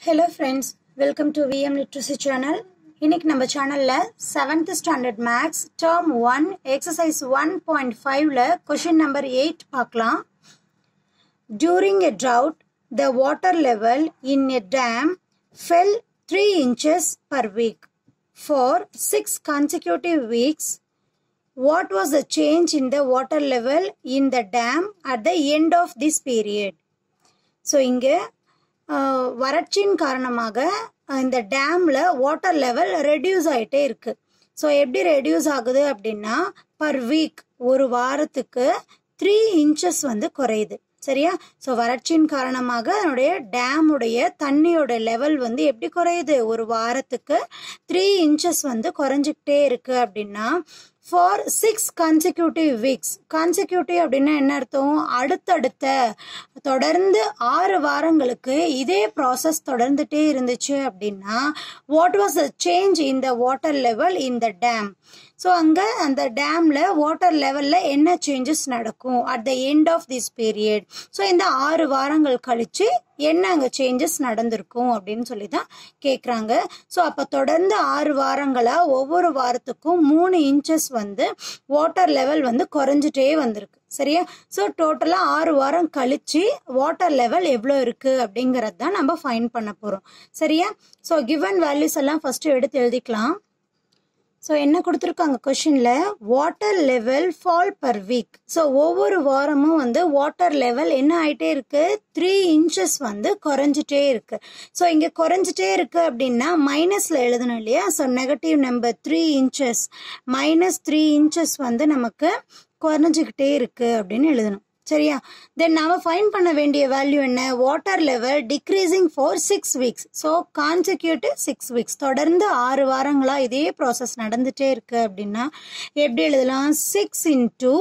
Hello friends, welcome to VM Literacy channel. இன்னைக்கு நம்ம சேனல்ல 7th standard maths term 1 exercise 1.5ல question number 8 பார்க்கலாம். During a drought, the water level in a dam fell 3 inches per week. For 6 consecutive weeks, what was the change in the water level in the dam at the end of this period? So இங்க வறட்சியின் காரணமாக இந்த டேம்ல water level reduce ஆயிட்டே இருக்கு. So எப்படி reduce ஆகுது அப்படின்னா per week ஒரு வாரத்துக்கு 3 inches குறையுது. சரியா? ஸோ வறட்சியின் காரணமாக அதனுடைய டேமுடைய தண்ணியோட லெவல் எப்படி குறையுது, ஒரு வாரத்துக்கு 3 inches குறைஞ்சிக்கிட்டே இருக்கு அப்படின்னா for 6 consecutive weeks. consecutive அப்படின்னா என்ன அர்த்தம்? அடுத்தடுத்த தொடர்ந்து 6 வாரங்களுக்கு இதே ப்ராசஸ் தொடர்ந்துட்டே இருந்துச்சு அப்படின்னா what was the change in the water level in the dam? So அங்கே அந்த டேம்ல வாட்டர் லெவல்ல என்ன சேஞ்சஸ் நடக்கும் at the end of this period? So இந்த 6 வாரங்கள் கழிச்சு என்ன அங்கே சேஞ்சஸ் நடந்திருக்கும் அப்படின்னு சொல்லி தான் கேட்குறாங்க. ஸோ அப்போ தொடர்ந்து 6 வாரங்களா ஒவ்வொரு வாரத்துக்கும் 3 inches வாட்டர் லெவல் குறைஞ்சிட்டே வந்திருக்கு. சரியா? ஸோ டோட்டலாக 6 வாரம் கழிச்சு வாட்டர் லெவல் எவ்வளோ இருக்கு அப்படிங்கிறது தான் நம்ம ஃபைண்ட் பண்ண போகிறோம். சரியா? ஸோ கிவன் வேல்யூஸ் எல்லாம் ஃபர்ஸ்ட் எடுத்து எழுதிக்கலாம். ஸோ என்ன கொடுத்துருக்காங்க கொஷினில் water level fall per week. So ஒவ்வொரு வாரமும் வாட்டர் லெவல் என்ன ஆகிட்டே இருக்கு, 3 inches குறைஞ்சிட்டே இருக்கு. ஸோ இங்கே குறைஞ்சிட்டே இருக்கு அப்படின்னா மைனஸில் எழுதணும் இல்லையா? So negative number 3 inches -3 inches நமக்கு குறைஞ்சிக்கிட்டே இருக்கு அப்படின்னு எழுதணும். சரியா? தென் நாம ஃபைண்ட் பண்ண வேண்டிய வேல்யூ என்ன? Water level decreasing for 6 weeks. So consecutive 6 weeks தொடர்ந்து 6 வாரங்களா இதே ப்ராசஸ் நடந்துட்டே இருக்கு அப்படின்னா எப்படி எழுதலாம்? 6 into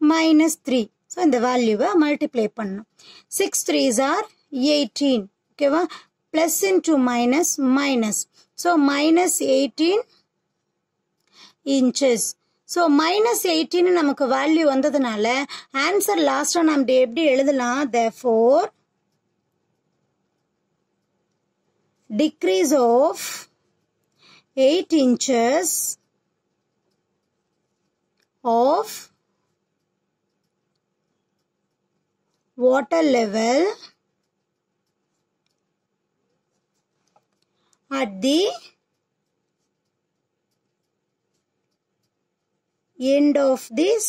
-3. ஸோ இந்த வேல்யூவை மல்டிப்ளை பண்ணணும். 6 3s are 18. ஓகேவா? Plus into minus minus. So -18 inches. So -18 நமக்கு வேல்யூ வந்ததுனால ஆன்சர் லாஸ்டா நம்ம எப்படி எழுதலாம்? therefore decrease of 8 inches of water level at the end of this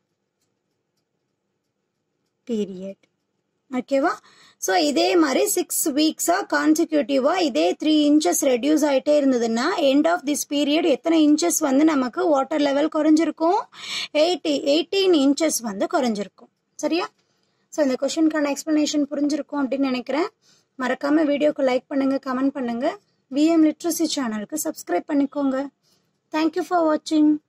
period. ஓகேவா? ஸோ இதே மாதிரி 6 weeks கான்சிக்யூட்டிவா இதே 3 inches ரெடியூஸ் ஆகிட்டே இருந்ததுன்னா எண்ட் ஆஃப் திஸ் பீரியட் எத்தனை இன்ச்சஸ் நமக்கு வாட்டர் லெவல் குறைஞ்சிருக்கும்? 18 inches குறைஞ்சிருக்கும். சரியா? ஸோ இந்த கொஸ்டினுக்கான எக்ஸ்பிளனேஷன் புரிஞ்சிருக்கும் அப்படின்னு நினைக்கிறேன். மறக்காம வீடியோக்கு லைக் பண்ணுங்க, கமெண்ட் பண்ணுங்க. VM லிட்ரஸி சேனலுக்கு சப்ஸ்கிரைப் பண்ணிக்கோங்க. தேங்க்யூ ஃபார் வாட்சிங்.